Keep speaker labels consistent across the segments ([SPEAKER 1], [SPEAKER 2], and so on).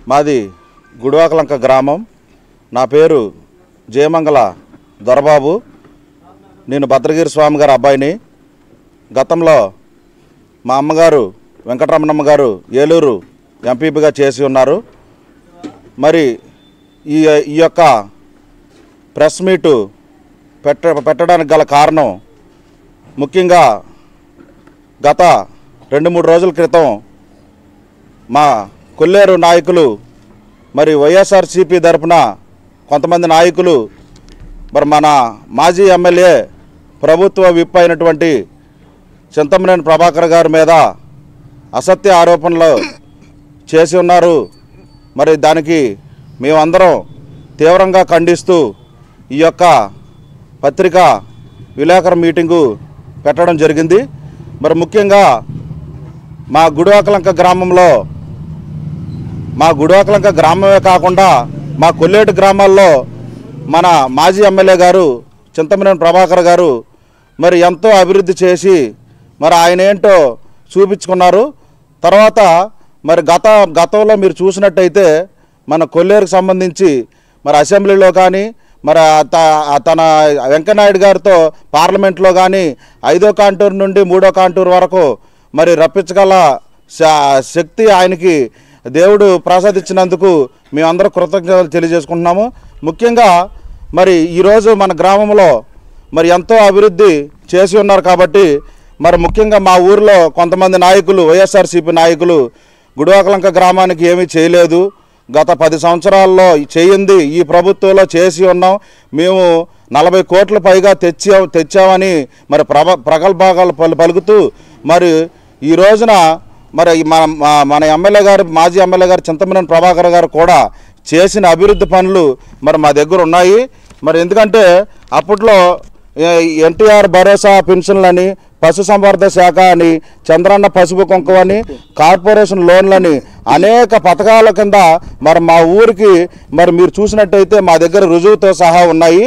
[SPEAKER 1] మాది గుడివాకలంక గ్రామం. నా పేరు జయమంగళ దొరబాబు. నేను భద్రగిరి స్వామి గారి అబ్బాయిని. గతంలో మా అమ్మగారు వెంకటరమణమ్మ గారు ఏలూరు ఎంపీపీగా చేసి ఉన్నారు. మరి ఈ యొక్క ప్రెస్ మీటు పెట్టడానికి గల కారణం ముఖ్యంగా గత 2-3 రోజుల క్రితం మా కొల్లేరు నాయకులు మరి వైఎస్ఆర్సీపీ తరపున కొంతమంది నాయకులు మరి మన మాజీ ఎమ్మెల్యే ప్రభుత్వ విప్ అయినటువంటి చింతమనేని ప్రభాకర్ గారి మీద అసత్య ఆరోపణలు చేసి ఉన్నారు. మరి దానికి మేమందరం తీవ్రంగా ఖండిస్తూ ఈ యొక్క పత్రికా విలేకరు మీటింగు పెట్టడం జరిగింది. మరి ముఖ్యంగా మా గుడివాకలంక గ్రామమే కాకుండా మా కొల్లేటి గ్రామాల్లో మన మాజీ ఎమ్మెల్యే గారు చింతమనేని ప్రభాకర్ గారు మరి ఎంతో అభివృద్ధి చేసి మరి ఆయన ఏంటో చూపించుకున్నారు. తర్వాత మరి గతంలో మీరు చూసినట్టయితే మన కొల్లేరుకు సంబంధించి మరి అసెంబ్లీలో కానీ మరి తన వెంకయ్యనాయుడు గారితో పార్లమెంట్లో కానీ 5వ కాంటూరు నుండి 3వ కాంటూరు వరకు మరి రప్పించగల శక్తి ఆయనకి దేవుడు ప్రసాదించినందుకు మేమందరూ కృతజ్ఞతలు తెలియజేసుకుంటున్నాము. ముఖ్యంగా మరి ఈరోజు మన గ్రామంలో మరి ఎంతో అభివృద్ధి చేసి ఉన్నారు కాబట్టి మరి ముఖ్యంగా మా ఊరిలో కొంతమంది నాయకులు వైఎస్ఆర్సీపీ నాయకులు గుడివాకలంక గ్రామానికి ఏమీ చేయలేదు, గత 10 సంవత్సరాల్లో చేయింది ఈ ప్రభుత్వంలో చేసి ఉన్నాం, మేము 40 కోట్ల పైగా తెచ్చామని మరి ప్రగల్భాలు పలుకుతూ మరి ఈ రోజున మరి మన ఎమ్మెల్యే గారు మాజీ ఎమ్మెల్యే గారు చింతమనేని ప్రభాకర్ గారు కూడా చేసిన అభివృద్ధి పనులు మరి మా దగ్గర ఉన్నాయి. మరి ఎందుకంటే అప్పట్లో ఎన్టీఆర్ భరోసా పెన్షన్లని, పశుసంవర్ధక శాఖ అని, చంద్రన్న పసుపు కుంకుమ అని, కార్పొరేషన్ లోన్లని అనేక పథకాల కింద మరి మా ఊరికి మరి మీరు చూసినట్టయితే మా దగ్గర రుజువుతో సహా ఉన్నాయి.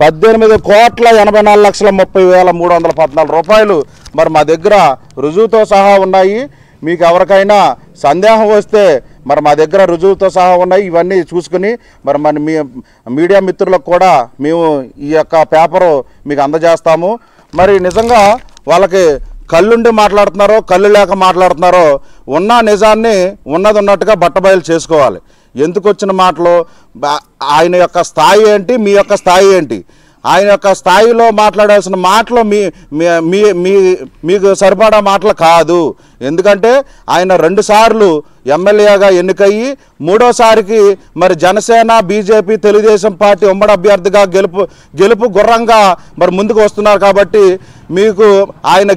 [SPEAKER 1] 18,84,30,314 రూపాయలు మరి మా దగ్గర రుజువుతో సహా ఉన్నాయి. మీకు ఎవరికైనా సందేహం వస్తే మరి మా దగ్గర రుజువుతో సహా ఉన్నాయి. ఇవన్నీ చూసుకుని మరి మన మీడియా మిత్రులకు కూడా మేము ఈ యొక్క పేపరు మీకు అందజేస్తాము. మరి నిజంగా వాళ్ళకి కళ్ళుండి మాట్లాడుతున్నారో కళ్ళు లేక మాట్లాడుతున్నారో ఉన్న నిజాన్ని ఉన్నది ఉన్నట్టుగా బట్టబయలు చేసుకోవాలి. ఎందుకు వచ్చిన మాటలు, ఆయన యొక్క స్థాయి ఏంటి, మీ యొక్క స్థాయి ఏంటి, ఆయన యొక్క స్థాయిలో మాట్లాడాల్సిన మాటలు మీకు సరిపడా మాటలు కాదు. ఎందుకంటే ఆయన 2 సార్లు ఎమ్మెల్యేగా ఎన్నికయ్యి 3వసారికి మరి జనసేన బీజేపీ తెలుగుదేశం పార్టీ ఉమ్మడి అభ్యర్థిగా గెలుపు గుర్రంగా మరి ముందుకు వస్తున్నారు. కాబట్టి మీకు ఆయన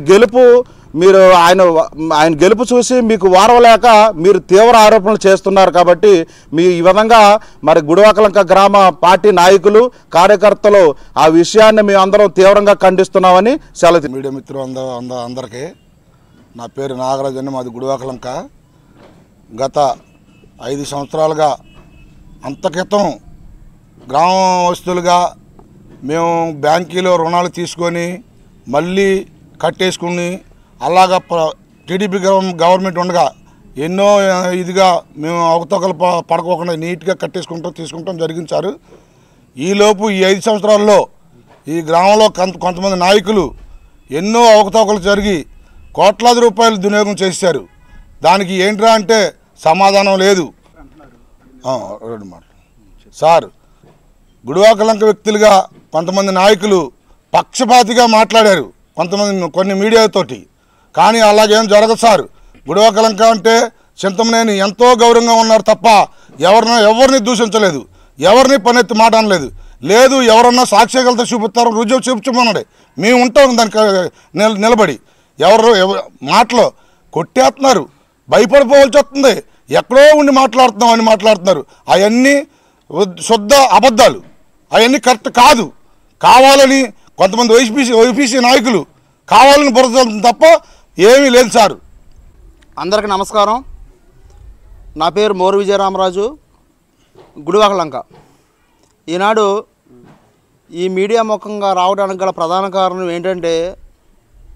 [SPEAKER 1] గెలుపు చూసి మీకు వారవలేక మీరు తీవ్ర ఆరోపణలు చేస్తున్నారు. కాబట్టి ఈ విధంగా మరి గుడివాకలంక గ్రామ పార్టీ నాయకులు కార్యకర్తలు ఆ విషయాన్ని మేము అందరం తీవ్రంగా ఖండిస్తున్నామని సెలవు.
[SPEAKER 2] మీడియా మిత్రులు అందరికీ నా పేరు నాగరాజు అని, మాది గుడివాకలంక. గత 5 సంవత్సరాలుగా అంత క్రితం గ్రామస్తులుగా మేము బ్యాంకీలో రుణాలు తీసుకొని మళ్ళీ కట్టేసుకుని అలాగా టీడీపీ గవర్నమెంట్ ఉండగా ఎన్నో ఇదిగా మేము అవకతవకలు పడుకోకుండా నీట్గా తీసుకుంటాం జరిగించారు. ఈలోపు ఈ 5 సంవత్సరాల్లో ఈ గ్రామంలో కొంతమంది నాయకులు ఎన్నో అవకతవకలు జరిగి కోట్లాది రూపాయలు వినియోగం చేశారు. దానికి ఏంట్రా అంటే సమాధానం లేదు. 2 మాటలు సార్, గుడివాకలంక వ్యక్తులుగా కొంతమంది నాయకులు పక్షపాతిగా మాట్లాడారు కొన్ని మీడియాతోటి. కానీ అలాగేం జరగదు సార్. గుడివాకలంక అంటే చింతమనేని ఎంతో గౌరవంగా ఉన్నారు తప్ప ఎవరిని దూషించలేదు, ఎవరిని పనెత్తి మాట అనలేదు. లేదు ఎవరన్నా సాక్ష్యాలతో చూపిస్తారు, రుజువు చూపించమన్నాడు, మేము ఉంటాం దానికి నిలబడి. ఎవరు మాటలు కొట్టేస్తున్నారు, భయపడిపోవాల్సి వస్తుంది, ఎక్కడో ఉండి మాట్లాడుతున్నాం అని మాట్లాడుతున్నారు. అవన్నీ శుద్ధ అబద్ధాలు, అవన్నీ కరెక్ట్ కాదు. కావాలని కొంతమంది వైసీపీ నాయకులు కావాలని బురద తప్ప ఏమీ లేదు సార్.
[SPEAKER 3] అందరికీ నమస్కారం. నా పేరు మోరు విజయరామరాజు, గుడివాకలంక. ఈనాడు ఈ మీడియా ముఖంగా రావడానికి గల ప్రధాన కారణం ఏంటంటే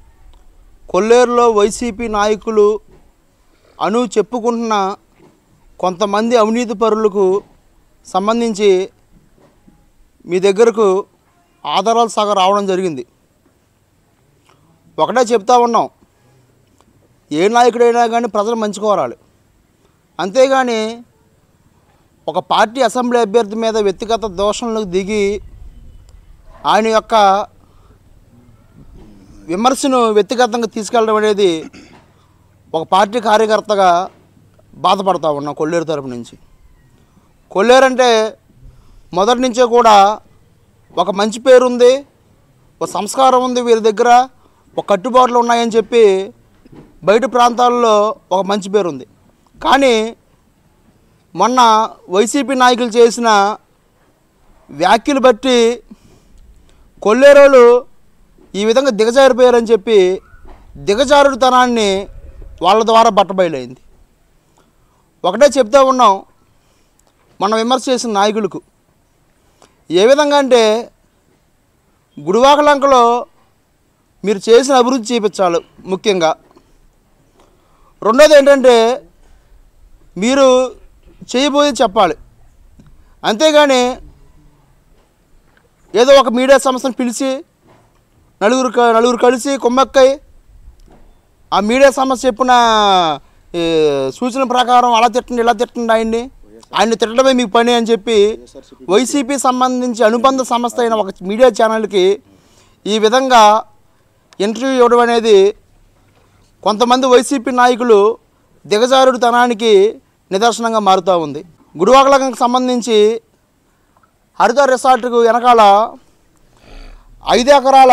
[SPEAKER 3] కొల్లేరులో వైసీపీ నాయకులు చెప్పుకుంటున్న కొంతమంది అవినీతి పరులకు సంబంధించి మీ దగ్గరకు ఆధారాలు సగం రావడం జరిగింది. ఒకటే చెప్తా ఉన్నాం, ఏ నాయకుడైనా కానీ ప్రజలు మంచి కోరాలి. అంతేగాని ఒక పార్టీ అసెంబ్లీ అభ్యర్థి మీద వ్యక్తిగత దోషణలకు దిగి ఆయన యొక్క విమర్శను వ్యక్తిగతంగా తీసుకెళ్ళడం అనేది ఒక పార్టీ కార్యకర్తగా బాధపడతా ఉన్నాం. కొల్లేరు తరపు నుంచి కొల్లేరు అంటే మొదటి నుంచే కూడా ఒక మంచి పేరు ఉంది, ఒక సంస్కారం ఉంది, వీరి దగ్గర ఒక కట్టుబాట్లు ఉన్నాయని చెప్పి బయట ప్రాంతాల్లో ఒక మంచి పేరు ఉంది. కానీ మొన్న వైసీపీ నాయకులు చేసిన వ్యాఖ్యలు బట్టి కొల్లేరోలు ఈ విధంగా దిగజారిపోయారని చెప్పి దిగజారుడుతనాన్ని వాళ్ళ ద్వారా బట్టబయలైంది. ఒకటే చెప్తా ఉన్నాం, మనం విమర్శ చేసిన నాయకులకు ఏ విధంగా అంటే గుడివాకలంకలో మీరు చేసిన అభివృద్ధి చూపించాలి ముఖ్యంగా. రెండోది ఏంటంటే మీరు చేయబోయేది చెప్పాలి. అంతేగాని ఏదో ఒక మీడియా సంస్థను పిలిచి నలుగురు కలిసి కుమ్మక్కై ఆ మీడియా సంస్థ చెప్పిన సూచన ప్రకారం అలా తిట్టండి ఇలా తిట్టండి ఆయన్ని తిట్టడమే మీకు పని అని చెప్పి వైసీపీ సంబంధించి అనుబంధ సంస్థ అయిన ఒక మీడియా ఛానల్కి ఈ విధంగా ఇంటర్వ్యూ ఇవ్వడం అనేది కొంతమంది వైసీపీ నాయకులు దిగజారుడుతనానికి నిదర్శనంగా మారుతూ ఉంది. గుడివాకలకు సంబంధించి హరిత రిసార్ట్కు వెనకాల 5 ఎకరాల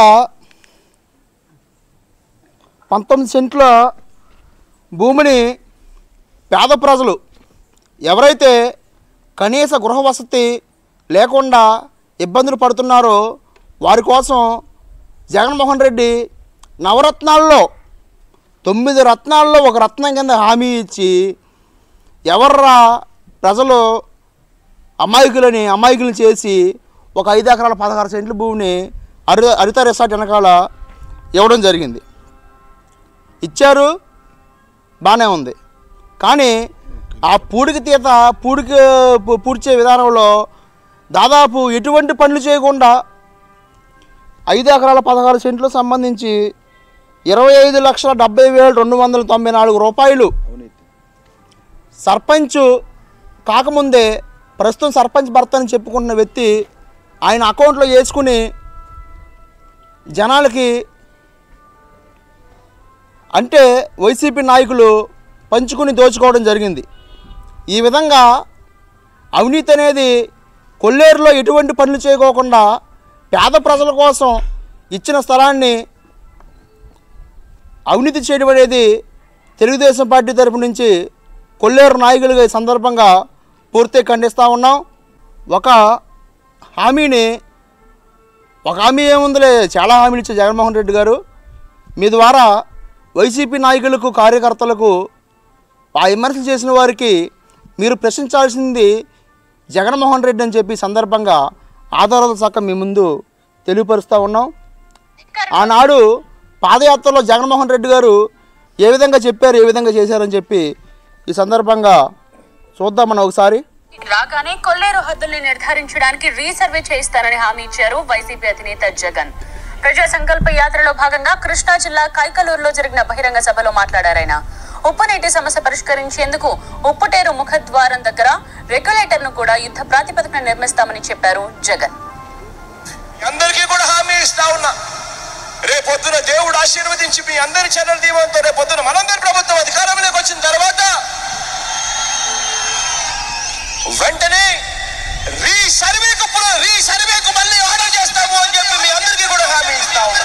[SPEAKER 3] 19 సెంట్ల భూమిని పేద ప్రజలు ఎవరైతే కనీస గృహ వసతి లేకుండా ఇబ్బందులు పడుతున్నారో వారి కోసం జగన్మోహన్ రెడ్డి నవరత్నాల్లో 9 రత్నాల్లో ఒక రత్నం కింద హామీ ఇచ్చి ఎవర్రా ప్రజలు అమాయకులను చేసి ఒక 5 ఎకరాల 16 సెంట్ల భూమిని హరిత రిసార్ట్ వెనకాల ఇవ్వడం జరిగింది. ఇచ్చారు, బాగానే ఉంది. కానీ ఆ పూడ్చే విధానంలో దాదాపు ఎటువంటి పనులు చేయకుండా 5 ఎకరాల 16 సెంట్లు సంబంధించి 25,70,294 రూపాయలు సర్పంచ్ కాకముందే ప్రస్తుతం సర్పంచ్ భర్త అని చెప్పుకుంటున్న వ్యక్తి ఆయన అకౌంట్లో వేసుకుని జనాలకి అంటే వైసీపీ నాయకులు పంచుకుని దోచుకోవడం జరిగింది. ఈ విధంగా అవినీతి అనేది కొల్లేరులో ఎటువంటి పనులు చేయకోకుండా పేద ప్రజల కోసం ఇచ్చిన స్థలాన్ని అవినీతి చేయడం అనేది తెలుగుదేశం పార్టీ తరపు నుంచి కొల్లేరు నాయకులుగా ఈ సందర్భంగా పూర్తిగా ఖండిస్తూ ఉన్నాం. ఒక హామీ ఏముందిలే, చాలా హామీలు ఇచ్చే జగన్మోహన్ రెడ్డి గారు మీ ద్వారా వైసీపీ నాయకులకు కార్యకర్తలకు ఆ విమర్శలు చేసిన వారికి మీరు ప్రశ్నించాల్సింది జగన్మోహన్ రెడ్డి అని చెప్పి సందర్భంగా ఆధారాల శాఖ మీ ముందు తెలియపరుస్తూ ఉన్నాం. ఆనాడు పాదయాత్రలో జగన్మోహన్ రెడ్డి గారు ఏ విధంగా చెప్పారు, ఏ విధంగా చేశారని చెప్పి ఈ సందర్భంగా చూద్దామని ఒకసారి.
[SPEAKER 4] రాగానే కొల్లేరు హద్దుల్ని నిర్ధారించడానికి రీసర్వే చేయిస్తారని హామీ ఇచ్చారు వైసీపీ అధినేత జగన్. ప్రజా సంకల్ప యాత్రలో భాగంగా కృష్ణా జిల్లా కైకలూరులో జరిగిన బహిరంగ సభలో మాట్లాడారాయన. ఉప్పు నీటి సమస్య పరిష్కరించేందుకు ఉప్పుటేరు ముఖద్వారం దగ్గర రెగ్యులేటర్ ను కూడా యుద్ధ ప్రాతిపదికన నిర్మిస్తామని చెప్పారు జగన్.
[SPEAKER 5] అందరికీ కూడా హామీ ఇస్తా ఉన్నా, రేపొద్దున దేవుడు ఆశీర్వదించి మీ అందరి చర్యల దీవంతో రేపొద్దున మనందరి ప్రభుత్వం అధికారంలోకి వచ్చిన తర్వాత వెంటనే రీసర్వేకు మళ్ళీ ఆర్డర్ చేస్తాము అని చెప్పి మీ అందరికీ కూడా హామీ ఇస్తా ఉన్నా.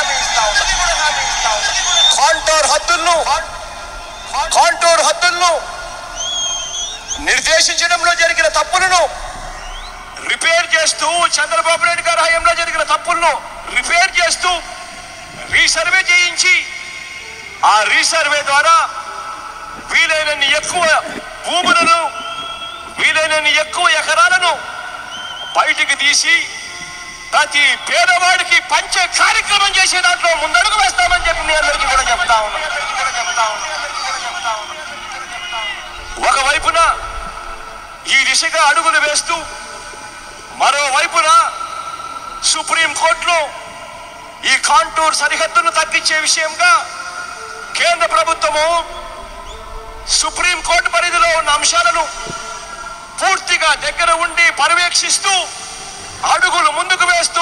[SPEAKER 5] కాంటూర్ హద్దులను నిర్దేశించడంలో జరిగిన తప్పులను రిపేర్ చేస్తూ, చంద్రబాబు నాయుడు గారి హయాంలో జరిగిన తప్పులను రిపేర్ చేస్తూ రీసర్వే చేయించి ఆ రీసర్వే ద్వారా వీలైనన్ని ఎక్కువ భూములను, వీలైనన్ని ఎక్కువ ఎకరాలను బయటికి తీసి ప్రతి పేదవాడికి పంచే కార్యక్రమం చేసే దాంట్లో ముందడుగు వేస్తామని చెప్పి మీ అందరికీ కూడా చెప్తా ఉన్నా. ఒకవైపున దిశగా అడుగులు వేస్తూ మరోవైపున సుప్రీంకోర్టులో ఈ కాంటూర్ సరిహద్దును తగ్గించే విషయంగా కేంద్ర ప్రభుత్వము సుప్రీంకోర్టు పరిధిలో ఉన్న అంశాలను పూర్తిగా దగ్గర ఉండి పర్యవేక్షిస్తూ అడుగులు ముందుకు వేస్తూ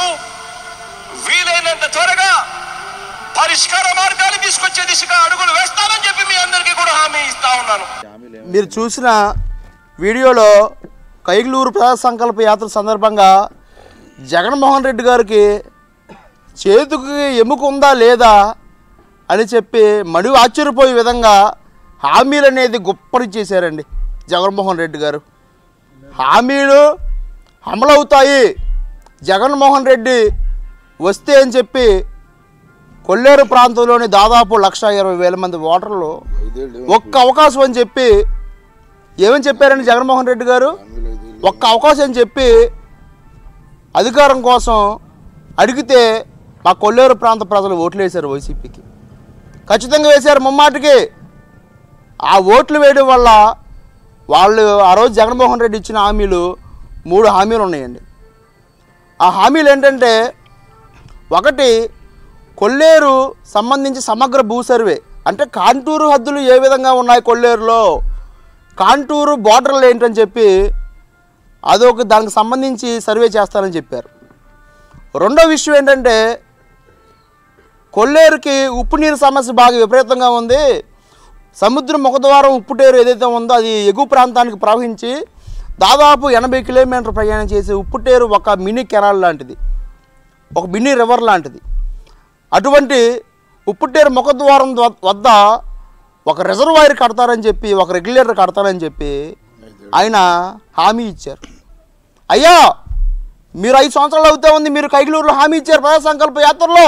[SPEAKER 5] వీలైనంత త్వరగా పరిష్కార మార్గాలు తీసుకొచ్చే దిశగా అడుగులు వేస్తానని చెప్పి మీ అందరికీ కూడా హామీ ఇస్తా ఉన్నాను.
[SPEAKER 3] మీరు చూసిన వీడియోలో కైకలూరు ప్రజా సంకల్ప యాత్ర సందర్భంగా జగన్మోహన్ రెడ్డి గారికి చేతికి ఎముక ఉందా లేదా అని చెప్పి మడి ఆశ్చర్యపోయే విధంగా హామీలు అనేది గొప్పడి చేశారండి జగన్మోహన్ రెడ్డి గారు. హామీలు అమలవుతాయి, జగన్మోహన్ రెడ్డి వస్తే అని చెప్పి కొల్లేరు ప్రాంతంలోని దాదాపు 1,20,000 మంది ఓటర్లు ఒక్క అవకాశం అని చెప్పి ఏమని చెప్పారండి జగన్మోహన్ రెడ్డి గారు? ఒక్క అవకాశం అని చెప్పి అధికారం కోసం అడిగితే మా కొల్లేరు ప్రాంత ప్రజలు ఓట్లు వేశారు వైసీపీకి. ఖచ్చితంగా వేశారు ముమ్మాటికి. ఆ ఓట్లు వేయడం వల్ల వాళ్ళు ఆ రోజు జగన్మోహన్ రెడ్డి ఇచ్చిన హామీలు 3 హామీలు ఉన్నాయండి. ఆ హామీలు ఏంటంటే, ఒకటి కొల్లేరు సంబంధించి సమగ్ర భూ సర్వే, అంటే కాంటూరు హద్దులు ఏ విధంగా ఉన్నాయి కొల్లేరులో, కాంటూరు బోర్డర్లు ఏంటని చెప్పి అదొక దానికి సంబంధించి సర్వే చేస్తారని చెప్పారు. రెండో విషయం ఏంటంటే, కొల్లేరుకి ఉప్పు నీరు సమస్య బాగా విపరీతంగా ఉంది. సముద్రం ముఖద్వారం ఉప్పుటేరు ఏదైతే ఉందో అది ఎగువ ప్రాంతానికి ప్రవహించి దాదాపు 80 కిలోమీటర్లు ప్రయాణం చేసే ఉప్పుటేరు ఒక మినీ కెనాల్ లాంటిది, ఒక మినీ రివర్ లాంటిది. అటువంటి ఉప్పుటేరు ముఖద్వారం వద్ద ఒక రిజర్వాయర్ కడతారని చెప్పి, ఒక రెగ్యులేటర్ కడతారని చెప్పి ఆయన హామీ ఇచ్చారు. అయ్యా, మీరు 5 సంవత్సరాలు అవుతా ఉంది, మీరు కైకలూరులో హామీ ఇచ్చారు ప్రజా సంకల్ప యాత్రలో,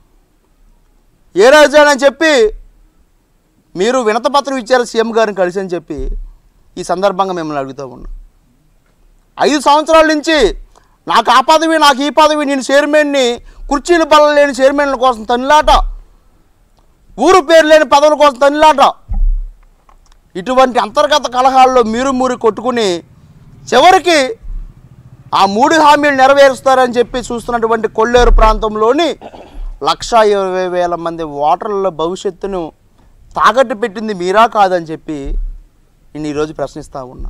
[SPEAKER 3] ఏ రాజానని చెప్పి మీరు వినతపత్రం ఇచ్చారు సీఎం గారిని కలిసి అని చెప్పి ఈ సందర్భంగా మిమ్మల్ని అడుగుతూ ఉన్నాం. 5 సంవత్సరాల నుంచి నాకు ఆ పదవి, నాకు ఈ పదవి, నేను చైర్మన్ని, కుర్చీలు బల్ల లేని చైర్మన్ల కోసం తనిలాట, ఊరు పేరు లేని పదవుల కోసం తనిలాట, ఇటువంటి అంతర్గత కలహాల్లో మీరు కొట్టుకుని చివరికి ఆ 3 హామీలు నెరవేరుస్తారని చెప్పి చూస్తున్నటువంటి కొల్లేరు ప్రాంతంలోని 1,20,000 మంది ఓటర్ల భవిష్యత్తును తాకట్టు పెట్టింది మీరా కాదని చెప్పి నేను ఈరోజు ప్రశ్నిస్తా ఉన్నా.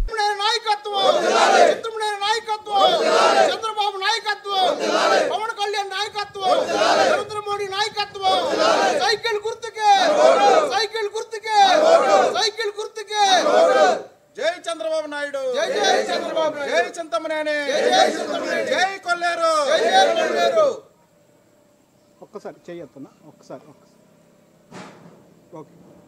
[SPEAKER 6] చంద్రబాబు నాయకత్వం, పవన్ కళ్యాణ్ నాయకత్వం, నరేంద్ర మోడీ నాయకత్వం, సైకిల్ గుర్తుకే, సైకిల్ గుర్తుకే, సైకిల్ గుర్తుకే. జై చంద్రబాబు నాయుడు, జై చంద్రబాబు నాయుడు, జై చింతమనేని, జై కొల్లేరు, జై కొల్లేరు. ఒక్కసారి చెయ్యొద్దునా? ఒక్కసారి ఓకే.